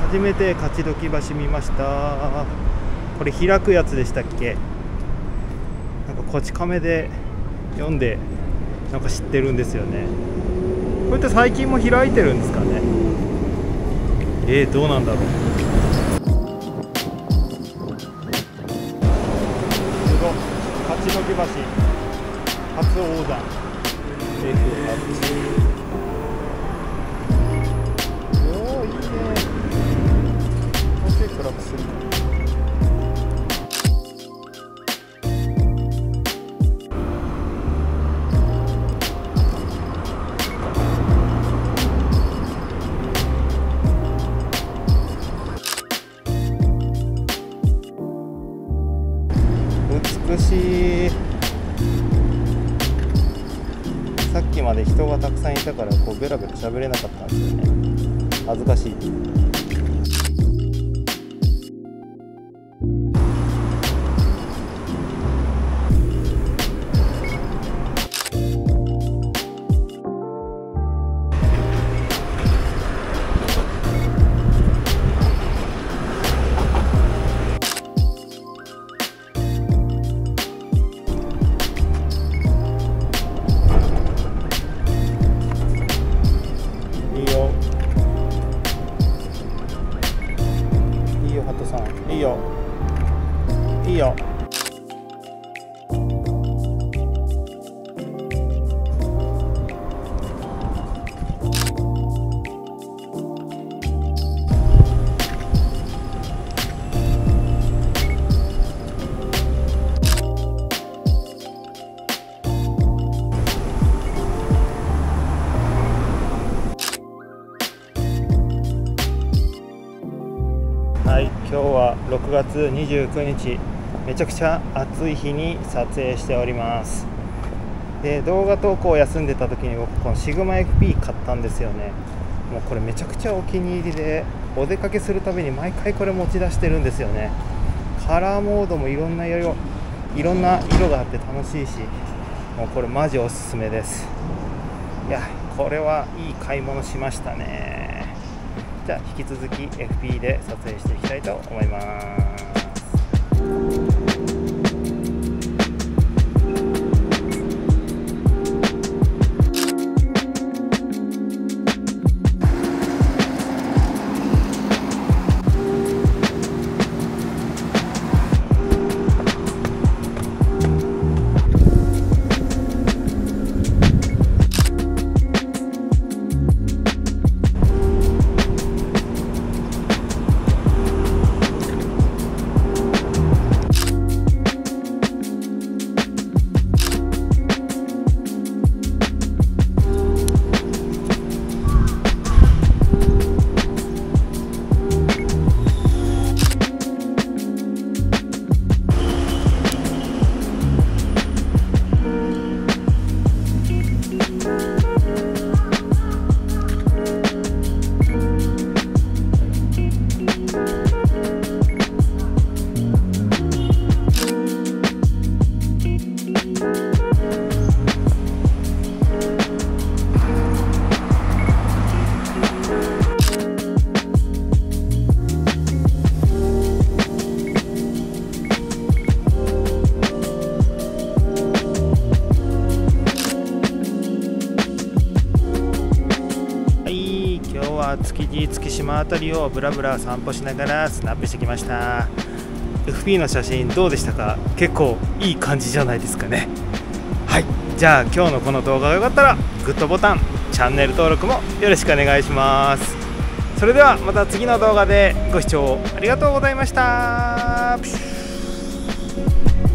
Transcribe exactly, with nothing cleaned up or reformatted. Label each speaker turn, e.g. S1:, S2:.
S1: 初めて勝どき橋見ました。これ開くやつでしたっけ？なんかこち亀で読んでなんか知ってるんですよね。こうやって最近も開いてるんですかね。えー、どうなんだろう。すごい、勝どき橋初横断 エフはち。おお、いいね。もうちょい暗くするか。美しい。さっきまで人がたくさんいたからこうベラベラ喋れなかったんですよね。恥ずかしい。いいよいいよ。はい、今日はろくがつにじゅうくにち、めちゃくちゃ暑い日に撮影しております。で、動画投稿を休んでた時に僕このシグマ エフピー 買ったんですよね。もうこれめちゃくちゃお気に入りで、お出かけするたびに毎回これ持ち出してるんですよね。カラーモードもいろんな色いろんな色があって楽しいし、もうこれマジおすすめです。いや、これはいい買い物しましたね。じゃあ引き続き エフピー で撮影していきたいと思います。築地月島あたりをブラブラ散歩しながらスナップしてきました。 エフピー の写真どうでしたか？結構いい感じじゃないですかね。はい、じゃあ今日のこの動画が良かったらグッドボタン、チャンネル登録もよろしくお願いします。それではまた次の動画でご視聴ありがとうございました。